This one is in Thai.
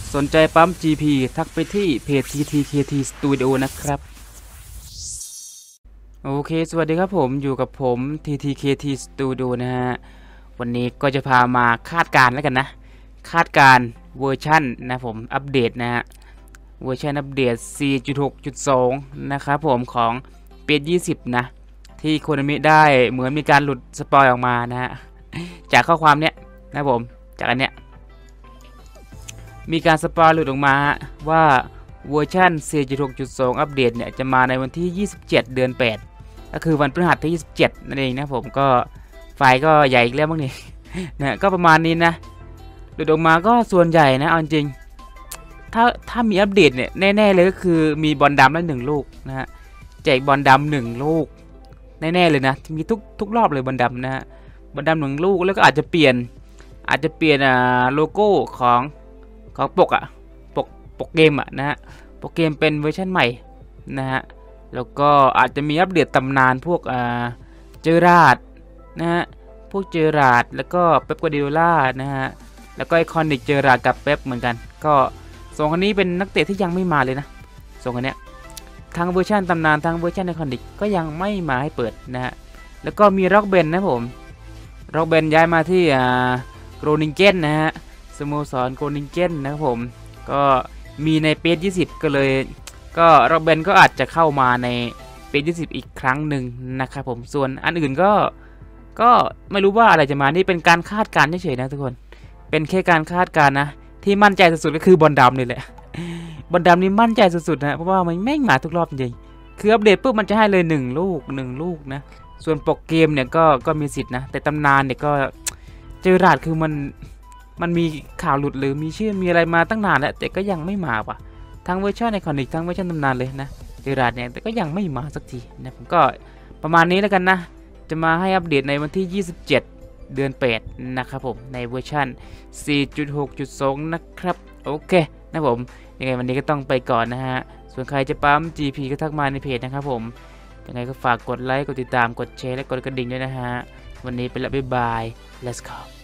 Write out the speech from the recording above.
สนใจปั๊ม GP ทักไปที่เพจ TTKT Studio นะครับโอเคสวัสดีครับผมอยู่กับผม TTKT Studio นะฮะวันนี้ก็จะพามาคาดการณ์แล้วกันนะคาดการณ์เวอร์ชันนะผมอัปเดตนะฮะเวอร์ชันอัปเดต 4.6.2 นะครับผมของเปีย20นะที่โคนามิได้เหมือนมีการหลุดสปอยออกมานะฮะจากข้อความเนี้ยนะผมจากอันเนี้ยมีการสปอยหลุดออกมาว่าเวอร์ชัน 4.6.2 อัปเดตเนี่ยจะมาในวันที่ 27 เดือน 8 ก็คือวันพฤหัสที่ 27 นั่นเองนะผมก็ไฟล์ก็ใหญ่อีกแล้วมั้งนี่ นะก็ประมาณนี้นะหลุดออกมาก็ส่วนใหญ่นะเอาจริงถ้ามีอัปเดตเนี่ยแน่ๆเลยก็คือมีบอลดำแล้ว1 ลูกนะฮะแจกบอลดำ1 ลูกแน่ๆเลยนะมีทุกรอบเลยบอลดำนะฮะบอลดำ1 ลูกแล้วก็อาจจะเปลี่ยนโลโก้ของปกปกเกมนะฮะปกเกมเป็นเวอร์ชันใหม่นะฮะแล้วก็อาจจะมีอัปเดตตำนานพวกเจอราร์ดนะฮะพวกเจอราร์ดแล้วก็เป๊ปกวาร์ดิโอล่านะฮะแล้วก็ไอคอนิกเจอราร์ดกับเป๊ปเหมือนกันก็2 คนนี้เป็นนักเตะที่ยังไม่มาเลยนะ2 คนเนี้ยทั้งเวอร์ชันตำนานทั้งเวอร์ชันไอคอนิกก็ยังไม่มาให้เปิดนะฮะแล้วก็มีร็อกเบนนะผมร็อกเบนย้ายมาที่โกรนิงเกนนะฮะสโมสรโกรนิงเกนนะครับผมก็มีในเปจ20ก็เลยก็ร็อกเบนก็อาจจะเข้ามาในเปจ20อีกครั้งหนึ่งนะครับผมส่วนอันอื่นก็ไม่รู้ว่าอะไรจะมานี่เป็นการคาดการณ์เฉยๆนะทุกคนเป็นแค่การคาดการณ์นะที่มั่นใจสุดๆก็คือบอลดำนี่แหละบอลดำนี่มั่นใจสุดๆนะเพราะว่ามันแม่งมาทุกรอบจริงคืออัปเดตปุ๊บมันจะให้เลย1 ลูกนะส่วนปกเกมเนี่ยก็มีสิทธิ์นะแต่ตำนานเนี่ยก็เจอราดคือมันมีข่าวหลุดหรือมีชื่อมีอะไรมาตั้งนานแล้วแต่ก็ยังไม่มาว่ะทั้งเวอร์ชันไอคอนิกทั้งเวอร์ชันตำนานเลยนะเจอราดเนี่ยแต่ก็ยังไม่มาสักทีนะผมก็ประมาณนี้แล้วกันนะจะมาให้อัปเดตในวันที่ 27 เดือน 8 นะครับผมในเวอร์ชัน 4.6.2 นะครับโอเคนะผมยังไงวันนี้ก็ต้องไปก่อนนะฮะส่วนใครจะปั๊ม GP ก็ทักมาในเพจนะครับผมยังไงก็ฝากกดไลค์กดติดตามกดแชร์และกดกระดิ่งด้วยนะฮะวันนี้ไปแล้วบ๊ายบาย let's go